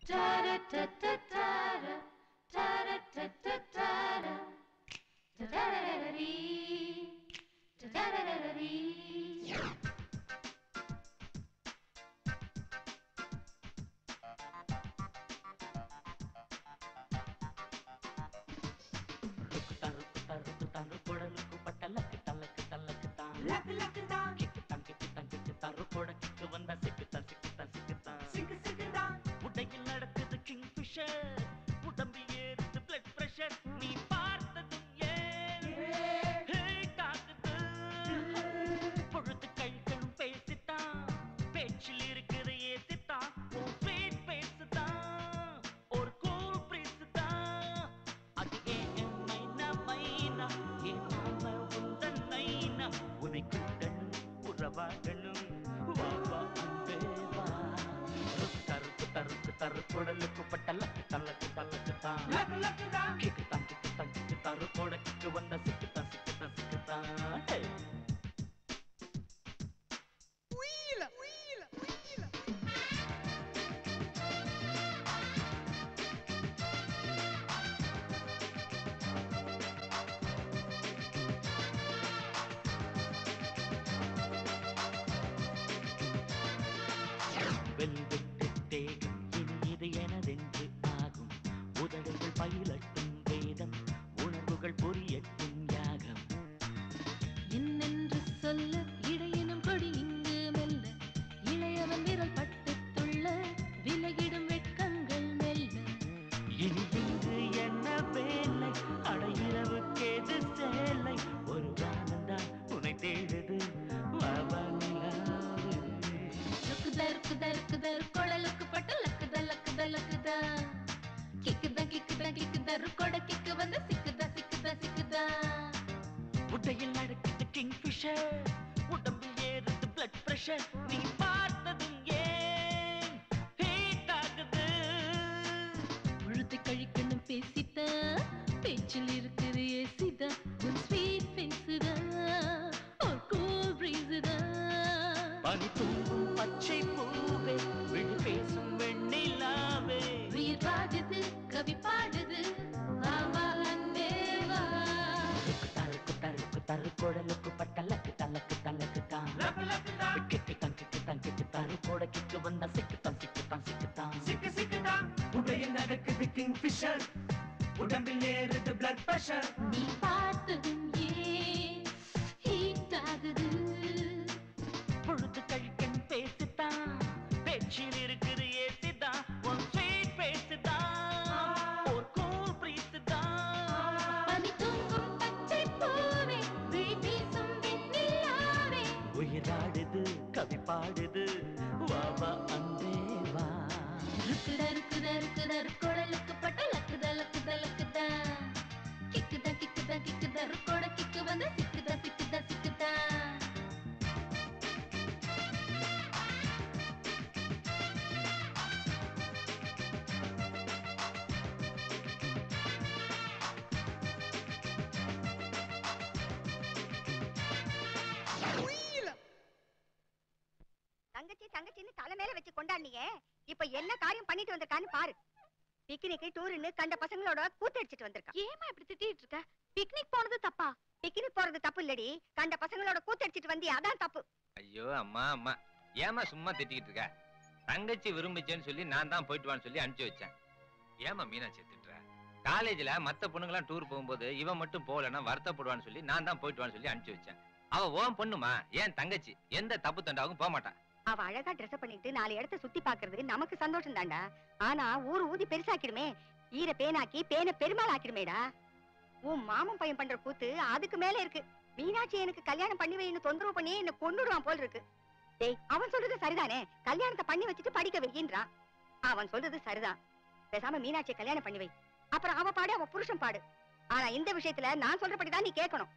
தங்கச்சி தங்கச்சின்னு தலை மேல வச்சு கொண்டாடுனீங்க. இப்ப என்ன காரியம் பண்ணிட்டு வந்திருக்கான்னு பாரு. பிக்னிக் டூர்னு கண்ட பசங்களோட கூத்தடிச்சிட்டு வந்திருக்கா. ஏமா இப்படி திட்டிட்டு இருக்க? பிக்னிக் போறது தப்பா? பிக்னிக் போறது தப்பு இல்லடி, கண்ட பசங்களோட கூத்தடிச்சிட்டு வந்தி, அதான் தப்பு. ஐயோ அம்மா அம்மா, ஏமா சும்மா திட்டிக்கிட்டு இருக்க? தங்கச்சி விரும்பிச்சேன்னு சொல்லி நான் தான் போயிட்டு வான்னு சொல்லி அனுப்பிச்சு வச்சேன். ஏமா மீனாட்சி திட்டுற? காலேஜ்ல மத்த பொண்ணுங்களாம் டூர் போகும்போது இவன் மட்டும் போகலன்னா வருத்தப்படுவான்னு சொல்லி நான் தான் போயிட்டு வான்னு சொல்லி அனுப்பிச்சு வச்சேன். அவ ஓன் பொண்ணுமா, ஏன் தங்கச்சி எந்த தப்பு தண்டாவும் போக மாட்டான். அவ அழகா ட்ரெஸ் பண்ணிட்டு 4 இடத்த சுத்தி பாக்குறது நமக்கு சந்தோஷம் தாண்டா. ஆனா ஊர் ஊதி பெருசாக்கிடுமே, ஈர பேனாக்கி பேன பெருமாள் ஆக்கிடுமேடா. உன் மாமன் பையன் பண்ற கூத்து அதுக்கு மேல இருக்கு. மீனாட்சி எனக்கு கல்யாணம் பண்ணி வைன்னு தொந்தரவு பண்ணி என்ன கொன்னுடுவான் போல் இருக்கு. டேய், அவன் சொல்றது சரிதானே, கல்யாணத்தை பண்ணி வச்சுட்டு படிக்க வைக்கின்றான். அவன் சொல்றது சரிதான், பேசாம மீனாட்சியை கல்யாணம் பண்ணி வை. அப்புறம் அவ பாடு, அவ புருஷன் பாடு. ஆனா இந்த விஷயத்துல நான் சொல்றபடிதான் நீ கேட்கணும்.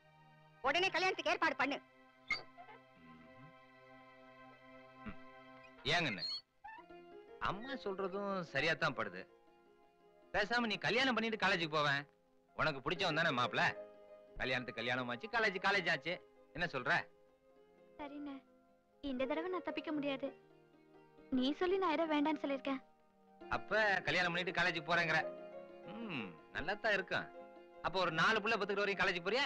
உடனே கல்யாணத்துக்கு ஏற்பாடு பண்ணு. ஏங்கன்னு அம்மா சொல்றதும் சரியாத்தான் படுது. பேசாம நீ கல்யாணம் பண்ணிட்டு காலேஜுக்கு போவேன். உனக்கு பிடிச்சவன் தானே மாப்பிள்ள. கல்யாணத்துக்கு கல்யாணம் ஆச்சு, காலேஜ் ஆச்சு. என்ன சொல்ற? சரிண்ணே, இந்த தடவை நான் தப்பிக்க முடியாது. நீ சொல்லி நான் இடம் வேண்டான்னு சொல்லிருக்கேன். அப்ப கல்யாணம் பண்ணிட்டு காலேஜுக்கு போறேங்கிற. நல்லாத்தான் இருக்கும். அப்ப ஒரு 4 புள்ள பத்துக்கிட்டு வரைக்கும் காலேஜுக்கு போறியா?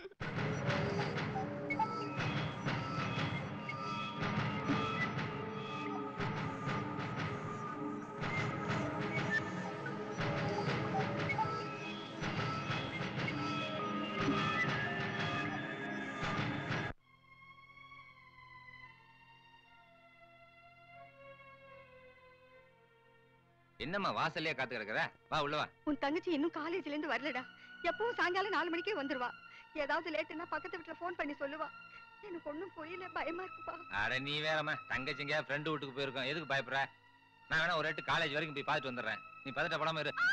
என்னம்மா வாசல்லையே காத்து கிடக்குற? வா உள்ள வா. உன் தங்கச்சி இன்னும் காலேஜ்ல இருந்து வரலடா. எப்பவும் சாயங்காலம் 4 மணிக்கே வந்துருவா. ஏதாவது லேட்டுன்னா பக்கத்து வீட்டுல போன் பண்ணி சொல்லுவா. எனக்கு ஒண்ணும் புரியல, பயமா இருக்குப்பா. அட நீ வேறம்மா, தங்கச்சிங்க ஃப்ரெண்டு வீட்டுக்கு போயிருக்கோம், எதுக்கு பயப்படுற? நான் வேணா ஒரு எட்டு காலேஜ் வரைக்கும் போய் பார்த்துட்டு வந்துடுறேன். நீ பதட்டப்படாம இரு.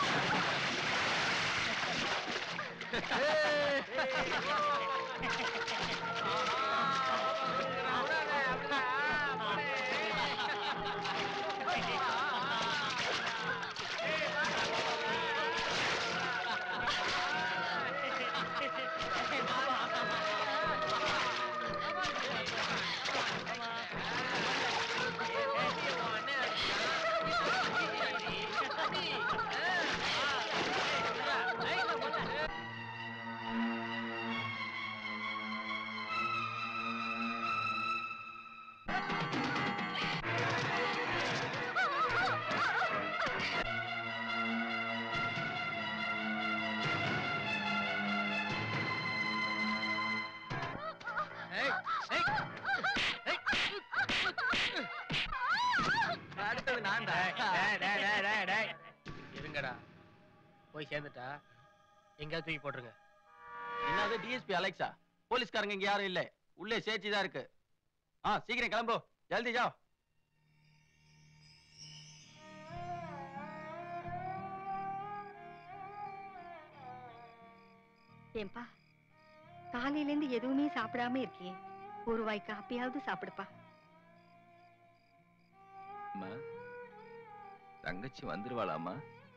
இருங்கடா, போய் சேர்ந்துட்டா எங்கேயாவது தூக்கி போட்டுருங்க. என்னது டிஎஸ்பி அலெக்ஸா? போலீஸ்காரங்க இங்க யாரும் இல்ல, உள்ளே சேச்சி தான் இருக்கு. சீக்கிரம் கிளம்பு, ஜல்தி ஜா. ஏன்பா, காலையில இருந்து எதுவுமே சாப்பிடாம இருக்கியே, ஒரு வாய் காப்பியாவது சாப்பிடுப்பா. தங்கச்சி வந்துருவாளாமா?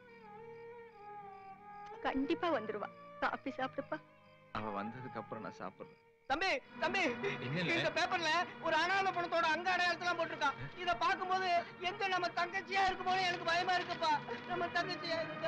கண்டிப்பா வந்துருவா, காப்பி சாப்பிடுப்பா. அவ வந்ததுக்கு அப்புறம் நான் சாப்பிடுறேன். தம்பி தம்பி, இந்த பேப்பர்ல ஒரு அனாதை பணத்தோட அங்க அடையாளத்தெல்லாம் போட்டிருக்கான். இத பாக்கும்போது எங்க நம்ம தங்கச்சியா இருக்குமோன்னு எனக்கு பயமா இருக்குப்பா. நம்ம தங்கச்சியா இருக்க.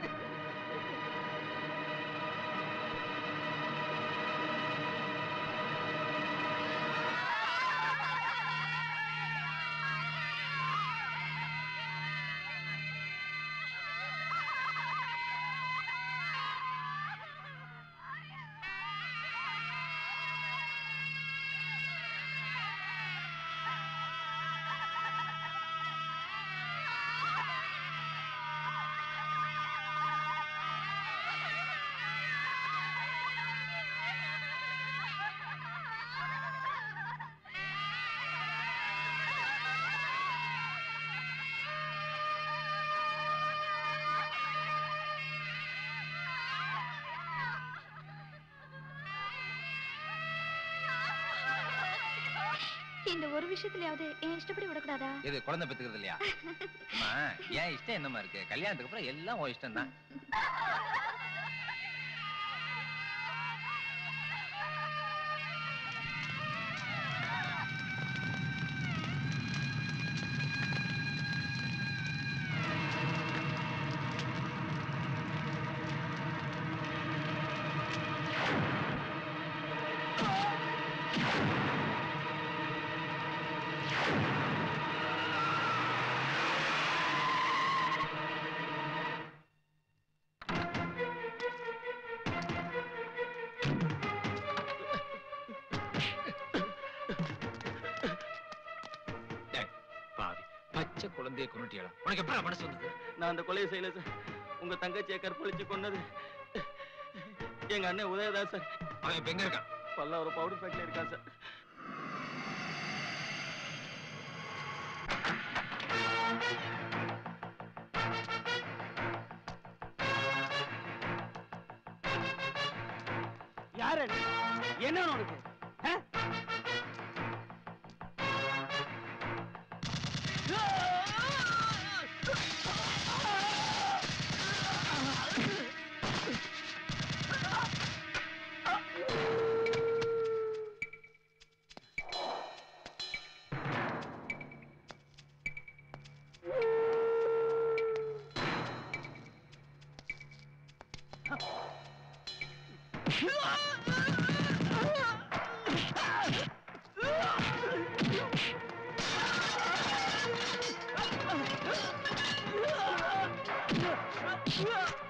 இந்த ஒரு விஷயத்துலயாவது என் இஷ்டப்படி விடக்கூடாதா? இது குழந்தை பெத்துக்கிறது இல்லையா? அம்மா, என் இஷ்டம் என்னமா இருக்கு? கல்யாணத்துக்கு அப்புறம் எல்லாம் உன் இஷ்டம் தான். பச்சை குழந்தைய கொண்டுட்டியா? உனக்கு எப்ப மனசு வந்தது? நான் அந்த கொலையை செய்யல சார். உங்க தங்கச்சியை கற்பழிச்சு கொன்னது எங்க அண்ணன் உதயதான் சார். அவன் இப்ப எங்க இருக்கான்? பல்லாவரம் பவுடர் ஃபேக்டரி இருக்கான் சார். யாரு என்ன உனக்கு? Yeah.